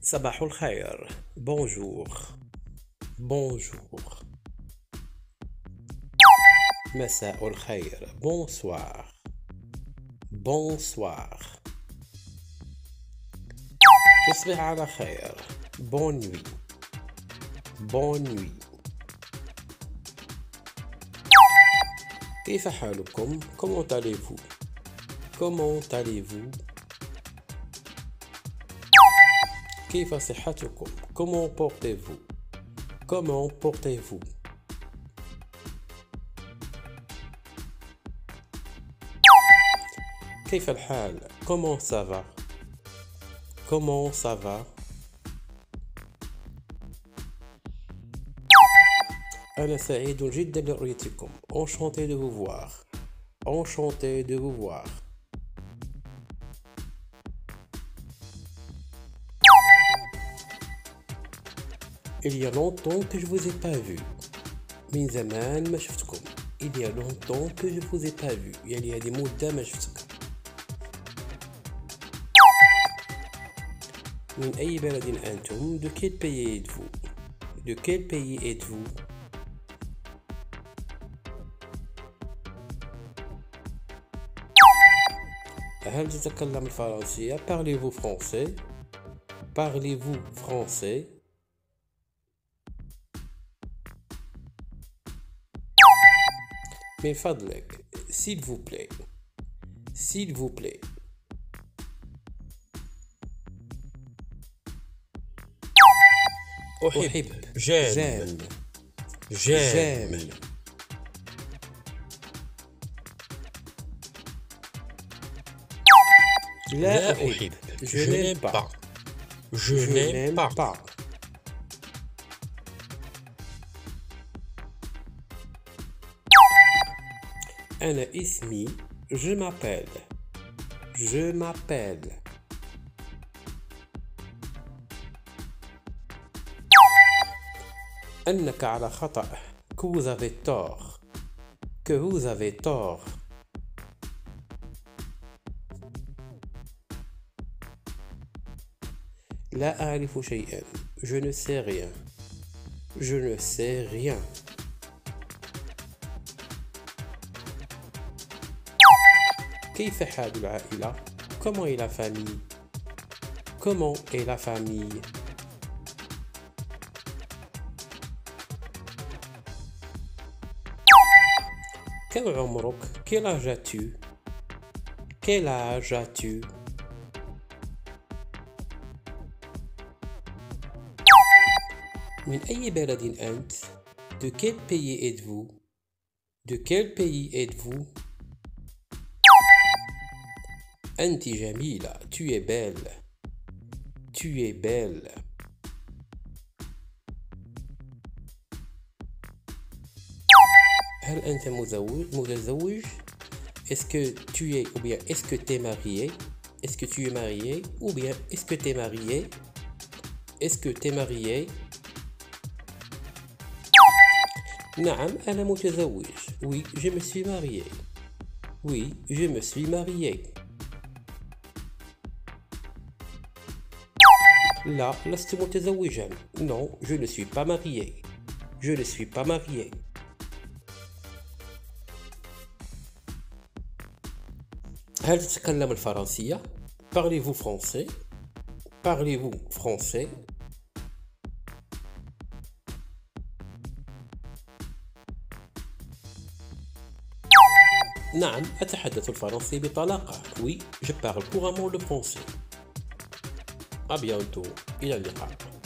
صباح الخير. Bonjour. Bonjour. مساء الخير. Bonsoir. Bonsoir. تصبح على خير. Bonne nuit. Bonne nuit. كيف حالكم؟ Comment allez-vous? Comment allez-vous? كيف صحتكم؟ Comment portez-vous? Comment portez-vous? كيف الحال؟ Comment ça va? Comment ça va? أنا سعيد جدا لرؤيتكم. Enchanté de vous voir. Enchanté de vous voir. Il y a longtemps que je vous ai pas vu. من زمان ما شفتكم. Il y a longtemps que je vous ai pas vu. يعني هذه مدة ما شفتك. من أي بلد أنتم؟ De quel pays êtes-vous? De quel pays êtes-vous? هل تتكلم الفرنسية؟ Parlez-vous français? Parlez-vous français? من فضلك. S'il vous plaît. S'il vous plaît. أحب. J'aime. J'aime. لا أحب. Je n'aime pas. Je n'aime pas. أنا اسمي. Je m'appelle. Je m'appelle. أنك على خطأ. Que vous avez tort. Que vous avez tort. لا أعرف شيئا. Je ne sais rien. Je ne sais rien. كيف حال العائلة؟ Comment est la famille? Comment est la famille? كم عمرك؟ Quel âge as-tu? Quel âge as-tu? من أي بلد أنت؟ De quel pays êtes-vous? De quel pays êtes-vous? أنت جميلة. Tu es belle. Tu es belle. هل أنت متزوج؟ Est-ce que tu es ou bien est-ce que tu es marié? Est-ce que tu es marié ou bien est-ce que tu es marié? Est-ce que tu es marié? نعم أنا متزوج. Oui, je me suis marié. Oui, je me suis marié. لا لست متزوجا. Non, je ne suis pas marié. Je ne suis pas marié. هل تتكلم الفرنسية؟ Parlez-vous français? Parlez-vous français? نعم أتحدث الفرنسية بطلاقة. Oui, je parle couramment le français. À bientôt. إلى اللقاء.